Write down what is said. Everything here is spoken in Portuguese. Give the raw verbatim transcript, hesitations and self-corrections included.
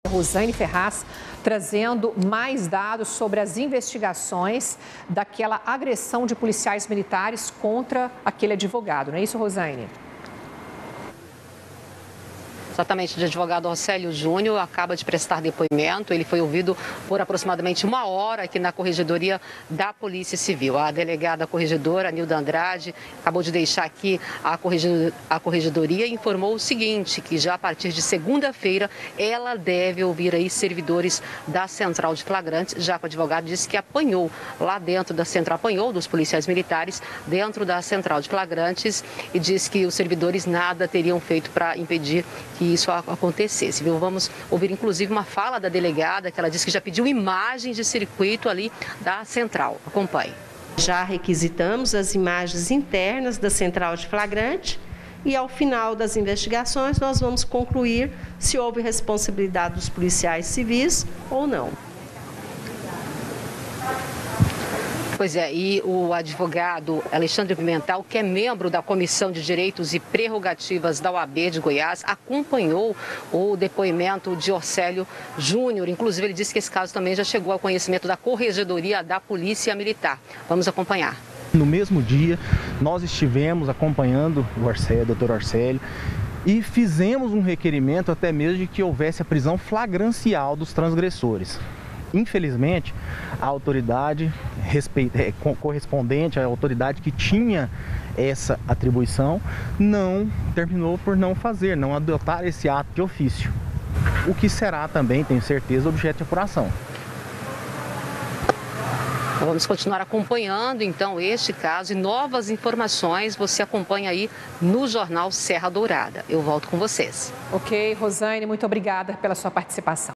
Rosane Ferraz, trazendo mais dados sobre as investigações daquela agressão de policiais militares contra aquele advogado. Não é isso, Rosane? Exatamente, o advogado Orcélio Júnior acaba de prestar depoimento. Ele foi ouvido por aproximadamente uma hora aqui na Corregedoria da Polícia Civil. A delegada corregedora, Nilda Andrade, acabou de deixar aqui a Corregedoria e informou o seguinte, que já a partir de segunda-feira ela deve ouvir aí servidores da Central de Flagrantes, já que o advogado disse que apanhou lá dentro da Central, apanhou dos policiais militares dentro da Central de Flagrantes e disse que os servidores nada teriam feito para impedir que isso acontecesse, viu? Vamos ouvir inclusive uma fala da delegada, que ela disse que já pediu imagens de circuito ali da central. Acompanhe. Já requisitamos as imagens internas da central de flagrante e ao final das investigações nós vamos concluir se houve responsabilidade dos policiais civis ou não. Pois é, e o advogado Alexandre Pimentel, que é membro da Comissão de Direitos e Prerrogativas da O A B de Goiás, acompanhou o depoimento de Orcélio Júnior. Inclusive, ele disse que esse caso também já chegou ao conhecimento da Corregedoria da Polícia Militar. Vamos acompanhar. No mesmo dia, nós estivemos acompanhando o Orcélio, doutor Orcélio, e fizemos um requerimento até mesmo de que houvesse a prisão flagrancial dos transgressores. Infelizmente, a autoridade respeita, é, correspondente, a autoridade que tinha essa atribuição, não terminou por não fazer, não adotar esse ato de ofício. O que será também, tenho certeza, objeto de apuração. Vamos continuar acompanhando, então, este caso e novas informações você acompanha aí no Jornal Serra Dourada. Eu volto com vocês. Ok, Rosane, muito obrigada pela sua participação.